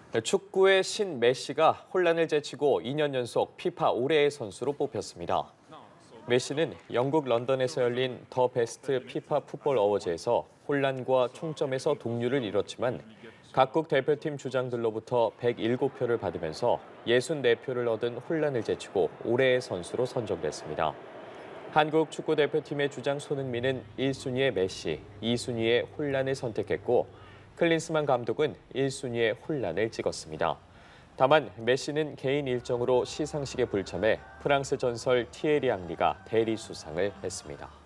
축구의 신 메시가 혼란을 제치고 2년 연속 피파 올해의 선수로 뽑혔습니다. 메시는 영국 런던에서 열린 더 베스트 피파 풋볼 어워즈에서 혼란과 총점에서 동률을 이뤘지만 각국 대표팀 주장들로부터 107표를 받으면서 64표를 얻은 혼란을 제치고 올해의 선수로 선정됐습니다. 한국 축구대표팀의 주장 손흥민은 1순위의 메시, 2순위의 혼란을 선택했고 클린스만 감독은 1순위의 혼란을 찍었습니다. 다만 메시는 개인 일정으로 시상식에 불참해 프랑스 전설 티에리 앙리가 대리 수상을 했습니다.